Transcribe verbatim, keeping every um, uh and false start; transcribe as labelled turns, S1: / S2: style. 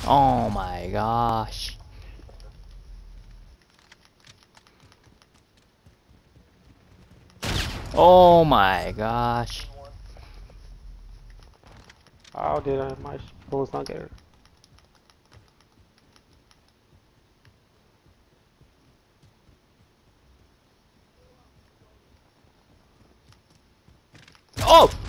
S1: Oh my gosh. Oh my gosh.
S2: How did I my post not get her?
S1: Oh!